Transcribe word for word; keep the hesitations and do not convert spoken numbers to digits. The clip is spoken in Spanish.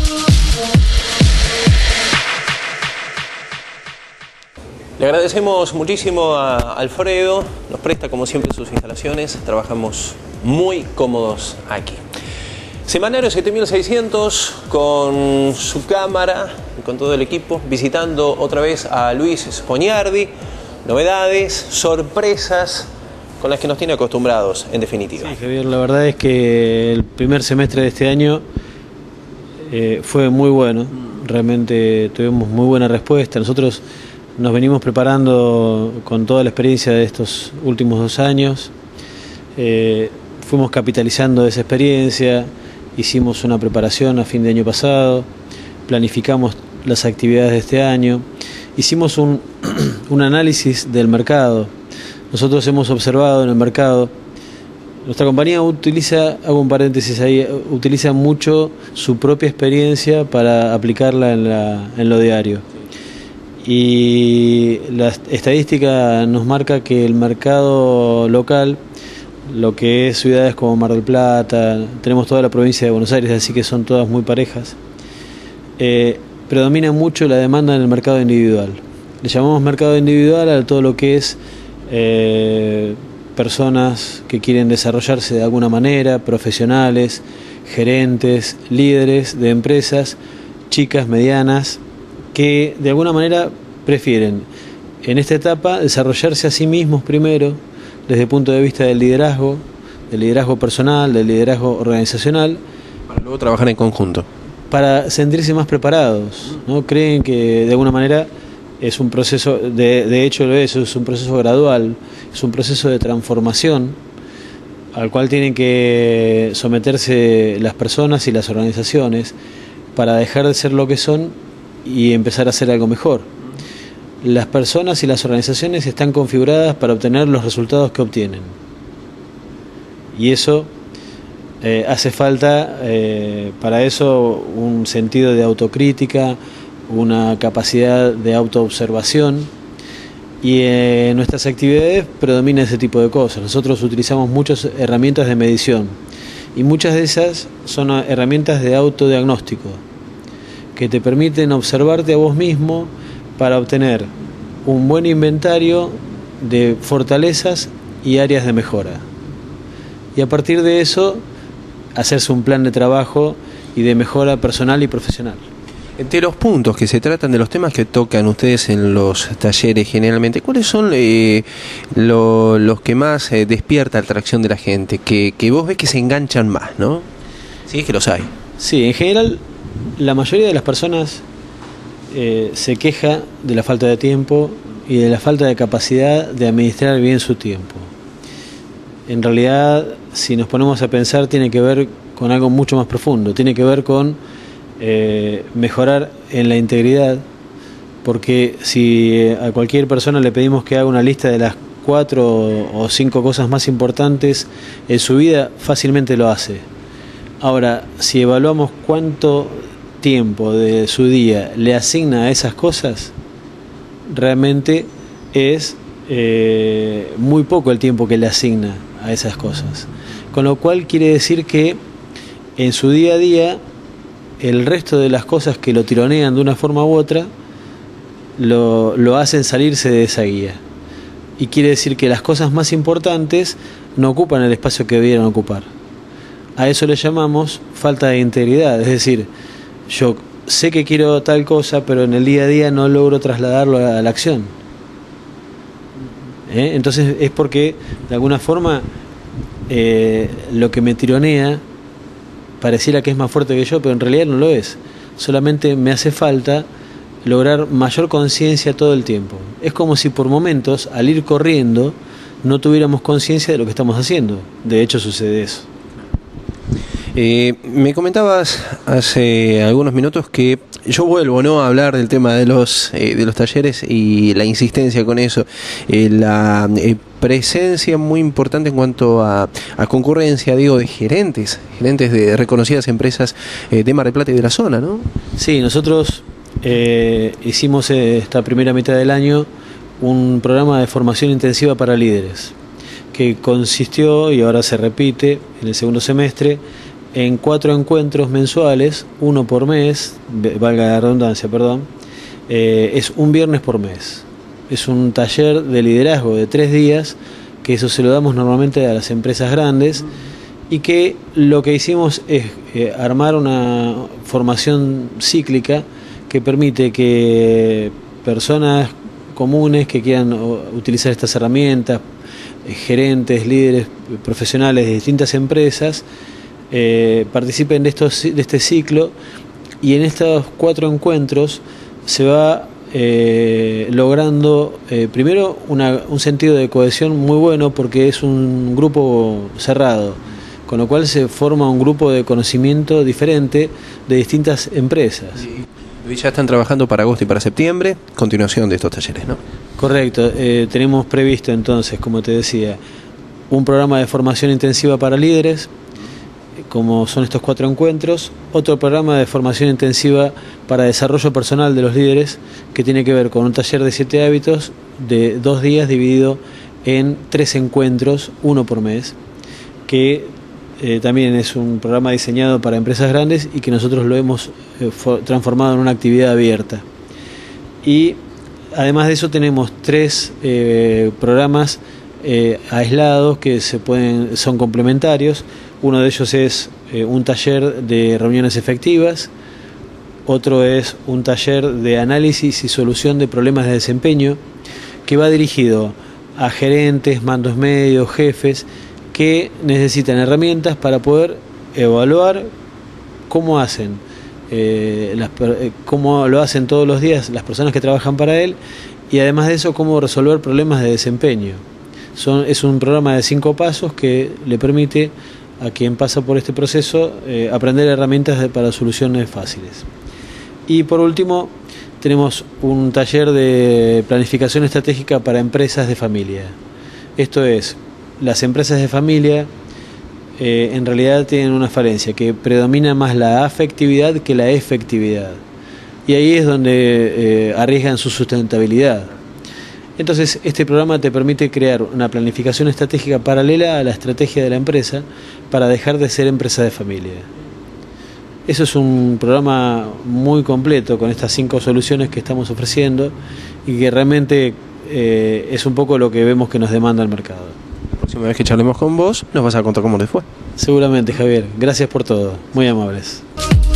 Le agradecemos muchísimo a Alfredo, nos presta como siempre sus instalaciones, trabajamos muy cómodos aquí. Semanario siete mil seiscientos con su cámara y con todo el equipo, visitando otra vez a Luis Spoliardi, novedades, sorpresas con las que nos tiene acostumbrados, en definitiva. Sí, Javier, la verdad es que el primer semestre de este año eh, fue muy bueno, realmente tuvimos muy buena respuesta. Nosotros nos venimos preparando con toda la experiencia de estos últimos dos años, eh, fuimos capitalizando esa experiencia, hicimos una preparación a fin de año pasado, planificamos las actividades de este año, hicimos un, un análisis del mercado. Nosotros hemos observado en el mercado, nuestra compañía utiliza, hago un paréntesis ahí, utiliza mucho su propia experiencia para aplicarla en, la, en lo diario. Y la estadística nos marca que el mercado local, lo que es ciudades como Mar del Plata, tenemos toda la provincia de Buenos Aires, así que son todas muy parejas, eh, predomina mucho la demanda en el mercado individual. Le llamamos mercado individual a todo lo que es eh, personas que quieren desarrollarse de alguna manera, profesionales, gerentes, líderes de empresas, chicas, medianas, que de alguna manera prefieren en esta etapa desarrollarse a sí mismos primero, desde el punto de vista del liderazgo, del liderazgo personal, del liderazgo organizacional. Para luego trabajar en conjunto. Para sentirse más preparados, ¿no? Creen que de alguna manera es un proceso, de, de hecho lo es, es un proceso gradual, es un proceso de transformación al cual tienen que someterse las personas y las organizaciones para dejar de ser lo que son y empezar a hacer algo mejor. Las personas y las organizaciones están configuradas para obtener los resultados que obtienen. Y eso eh, hace falta, eh, para eso, un sentido de autocrítica, una capacidad de autoobservación. Y eh, en nuestras actividades predomina ese tipo de cosas. Nosotros utilizamos muchas herramientas de medición. Y muchas de esas son herramientas de autodiagnóstico, que te permiten observarte a vos mismo para obtener un buen inventario de fortalezas y áreas de mejora. Y a partir de eso, hacerse un plan de trabajo y de mejora personal y profesional. De los puntos que se tratan, de los temas que tocan ustedes en los talleres generalmente, ¿cuáles son eh, lo, los que más eh, despierta la atracción de la gente? Que, que vos ves que se enganchan más, ¿no? Sí, es que los hay. Sí, en general, la mayoría de las personas eh, se queja de la falta de tiempo y de la falta de capacidad de administrar bien su tiempo. En realidad, si nos ponemos a pensar, tiene que ver con algo mucho más profundo, tiene que ver con eh, mejorar en la integridad, porque si a cualquier persona le pedimos que haga una lista de las cuatro o cinco cosas más importantes en su vida, fácilmente lo hace. Ahora, si evaluamos cuánto tiempo de su día le asigna a esas cosas, realmente es eh, muy poco el tiempo que le asigna a esas cosas. Con lo cual quiere decir que en su día a día el resto de las cosas que lo tironean de una forma u otra lo, lo hacen salirse de esa guía. Y quiere decir que las cosas más importantes no ocupan el espacio que debieran ocupar. A eso le llamamos falta de integridad, es decir, yo sé que quiero tal cosa, pero en el día a día no logro trasladarlo a la acción. ¿Eh? Entonces es porque de alguna forma eh, lo que me tironea pareciera que es más fuerte que yo, pero en realidad no lo es. Solamente me hace falta lograr mayor conciencia todo el tiempo. Es como si por momentos, al ir corriendo, no tuviéramos conciencia de lo que estamos haciendo. De hecho sucede eso. Eh, me comentabas hace algunos minutos que yo vuelvo, ¿no?, a hablar del tema de los eh, de los talleres y la insistencia con eso, eh, la eh, presencia muy importante en cuanto a, a concurrencia, digo, de gerentes, gerentes de reconocidas empresas eh, de Mar del Plata y de la zona, ¿no? Sí, nosotros eh, hicimos esta primera mitad del año un programa de formación intensiva para líderes, que consistió, y ahora se repite en el segundo semestre, en cuatro encuentros mensuales, uno por mes, valga la redundancia, perdón, eh, es un viernes por mes. Es un taller de liderazgo de tres días, que eso se lo damos normalmente a las empresas grandes, y que lo que hicimos es eh, armar una formación cíclica que permite que personas comunes que quieran utilizar estas herramientas, eh, gerentes, líderes profesionales de distintas empresas, eh, participen de, estos, de este ciclo, y en estos cuatro encuentros se va eh, logrando eh, primero una, un sentido de cohesión muy bueno, porque es un grupo cerrado, con lo cual se forma un grupo de conocimiento diferente de distintas empresas. Y ya están trabajando para agosto y para septiembre, continuación de estos talleres, ¿no? Correcto, eh, tenemos previsto entonces, como te decía, un programa de formación intensiva para líderes, como son estos cuatro encuentros, otro programa de formación intensiva para desarrollo personal de los líderes, que tiene que ver con un taller de siete hábitos de dos días dividido en tres encuentros, uno por mes, que Eh, también es un programa diseñado para empresas grandes y que nosotros lo hemos eh, transformado en una actividad abierta. Y además de eso tenemos tres eh, programas eh, aislados que se pueden, son complementarios. Uno de ellos es eh, un taller de reuniones efectivas, otro es un taller de análisis y solución de problemas de desempeño, que va dirigido a gerentes, mandos medios, jefes, que necesitan herramientas para poder evaluar cómo hacen, eh, las, cómo lo hacen todos los días las personas que trabajan para él, y además de eso cómo resolver problemas de desempeño. Son, es un programa de cinco pasos que le permite a quien pasa por este proceso eh, aprender herramientas de, para soluciones fáciles. Y por último tenemos un taller de planificación estratégica para empresas de familia. Esto es, las empresas de familia eh, en realidad tienen una falencia, que predomina más la afectividad que la efectividad, y ahí es donde eh, arriesgan su sustentabilidad. Entonces este programa te permite crear una planificación estratégica paralela a la estrategia de la empresa para dejar de ser empresa de familia. Eso es un programa muy completo, con estas cinco soluciones que estamos ofreciendo, y que realmente eh, es un poco lo que vemos que nos demanda el mercado. La próxima vez que charlemos con vos, nos vas a contar cómo les fue. Seguramente, Javier. Gracias por todo. Muy amables.